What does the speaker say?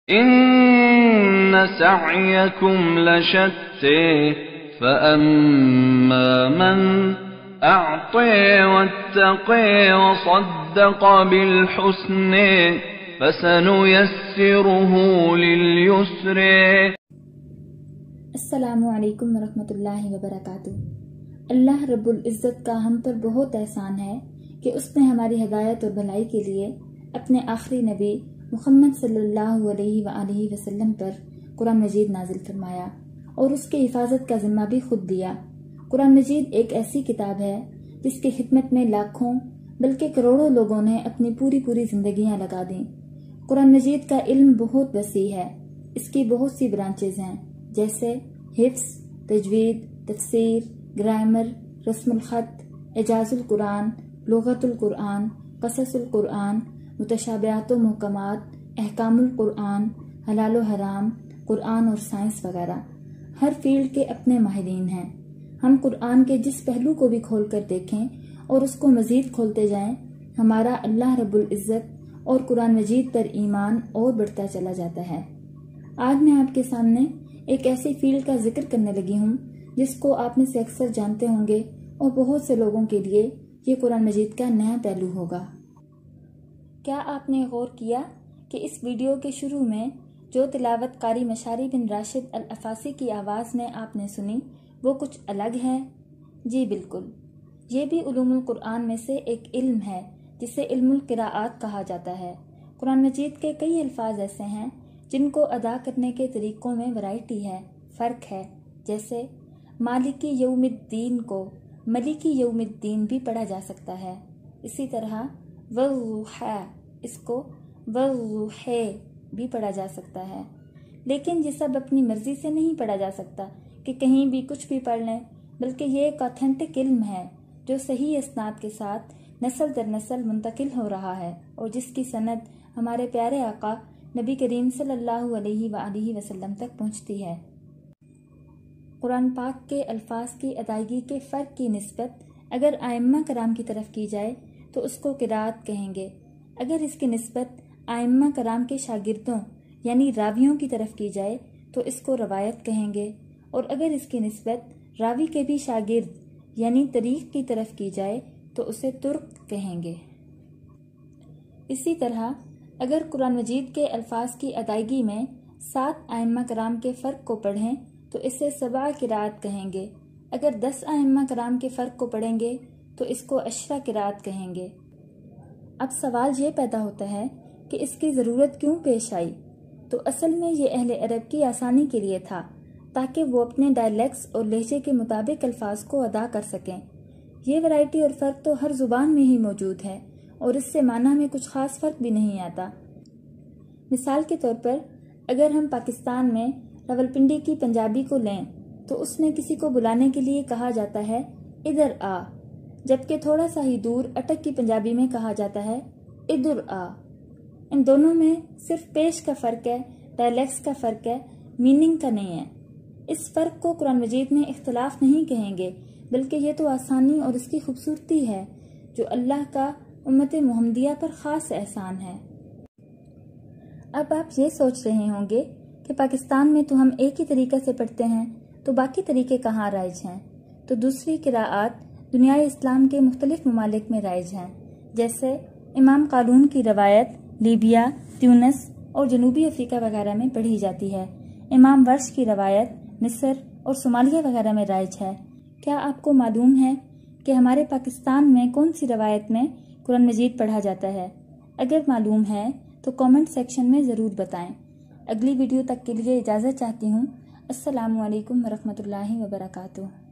إن سعيكم لشتى فأما من أعطى واتقى وصدق بالحسنى فسنيسره لليسر. السلام علیکم ورحمۃ اللہ وبرکاتہ۔ اللہ رب العزت کا ہم پر بہت احسان ہے کہ اس نے ہماری ہدایت اور بھلائی کے لیے اپنے آخری نبی محمد صلی اللہ علیہ وآلہ وسلم پر قرآن مجید نازل فرمایا اور اس کی حفاظت کا ذمہ بھی خود دیا۔ قرآن مجید ایک ایسی کتاب ہے جس کی خدمت میں لاکھوں بلکہ کروڑوں لوگوں نے اپنی پوری زندگیاں لگا دیں۔ قرآن مجید کا علم بہت وسیع ہے، اس کی بہت سی برانچز ہیں جیسے حفظ، تجوید، تفسیر، گرامر، رسم الخط، اعجاز القرآن، لغت القرآن، قصص القرآن، متشابہات و محکمات، احکام القرآن، حلال و حرام، قرآن اور سائنس وغیرہ۔ ہر فیلڈ کے اپنے ماہرین ہیں۔ ہم قرآن کے جس پہلو کو بھی کھول کر دیکھیں اور اس کو مزید کھولتے جائیں، ہمارا اللہ رب العزت اور قرآن مجید پر ایمان اور بڑھتا چلا جاتا ہے۔ آج میں آپ کے سامنے ایک ایسی فیلڈ کا ذکر کرنے لگی ہوں جس کو آپ میں سے اکثر جانتے ہوں گے اور بہت سے لوگوں کے لیے یہ قرآن مجید کا نیا پہلو ہوگا۔ کیا آپ نے غور کیا کہ اس ویڈیو کے شروع میں جو تلاوت قاری مشاری بن راشد العفاسی کی آواز میں آپ نے سنی وہ کچھ الگ ہے؟ جی بالکل، یہ بھی علوم القرآن میں سے ایک علم ہے جسے علم القراءات کہا جاتا ہے۔ قرآن مجید کے کئی الفاظ ایسے ہیں جن کو ادا کرنے کے طریقوں میں ورائٹی ہے، فرق ہے، جیسے مالکی یوم الدین کو ملکی یوم الدین بھی پڑھا جا سکتا ہے۔ اسی طرح والضحی اس کو والضحی بھی پڑھا جا سکتا ہے، لیکن یہ سب اپنی مرضی سے نہیں پڑھا جا سکتا کہ کہیں بھی کچھ بھی پڑھ لیں، بلکہ یہ ایک آتھینٹک علم ہے جو صحیح اسناد کے ساتھ نسل در نسل منتقل ہو رہا ہے اور جس کی سند ہمارے پیارے آقا نبی کریم صلی اللہ علیہ وآلہ وسلم تک پہنچتی ہے۔ قرآن پاک کے الفاظ کی ادائیگی کے فرق کی نسبت اگر ائمہ کرام کی طرف کی جائے تو اس کو قرات کہیں گے، اگر اس کی نسبت ائمہ کرام کے شاگردوں یعنی راویوں کی طرف کی جائے تو اس کو روایت کہیں گے، اور اگر اس کی نسبت راوی کے بھی شاگرد یعنی طریق کی طرف کی جائے تو اسے ترک کہیں گے۔ اسی طرح اگر قرآن مجید کے الفاظ کی ادائیگی میں 7 ائمہ کرام کے فرق کو پڑھیں تو اسے 7 قرات کہیں گے، اگر 10 ائمہ کرام کے فرق کو پڑھیں گے تو اس کو 10 قرات کہیں گے۔ اب سوال یہ پیدا ہوتا ہے کہ اس کی ضرورت کیوں پیش آئی؟ تو اصل میں یہ اہل عرب کی آسانی کے لیے تھا تاکہ وہ اپنے ڈائلیکٹس اور لہجے کے مطابق الفاظ کو ادا کر سکیں۔ یہ ورائٹی اور فرق تو ہر زبان میں ہی موجود ہے اور اس سے معنی میں کچھ خاص فرق بھی نہیں آتا۔ مثال کے طور پر اگر ہم پاکستان میں راولپنڈی کی پنجابی کو لیں تو اس میں کسی کو بلانے کے لیے کہا جاتا ہے ادھر آ، جبکہ تھوڑا سا ہی دور اٹک کی پنجابی میں کہا جاتا ہے ادھر آ۔ ان دونوں میں صرف پیش کا فرق ہے، ڈائلیکٹس کا فرق ہے، میننگ کا نہیں ہے۔ اس فرق کو قرآن مجید میں اختلاف نہیں کہیں گے، بلکہ یہ تو آسانی اور اس کی خوبصورتی ہے جو اللہ کا امت محمدیہ پر خاص احسان ہے۔ اب آپ یہ سوچ رہے ہوں گے کہ پاکستان میں تو ہم ایک ہی طریقے سے پڑھتے ہیں، تو باقی طریقے کہاں رائج ہیں؟ تو دوسری قراءات دنیائے اسلام کے مختلف ممالک میں رائج ہیں، جیسے امام قالون کی روایت لیبیا، تیونس اور جنوبی افریقہ وغیرہ میں پڑھی جاتی ہے۔ امام ورش کی روایت مصر اور صومالیہ وغیرہ میں رائج ہے۔ کیا آپ کو معلوم ہے کہ ہمارے پاکستان میں کون سی روایت میں قرآن مجید پڑھا جاتا ہے؟ اگر معلوم ہے تو کامنٹ سیکشن میں ضرور بتائیں۔ اگلی ویڈیو تک کے لیے اجازت چاہتی ہوں۔ السلام علیکم ورحمۃ اللہ وبرکاتہ۔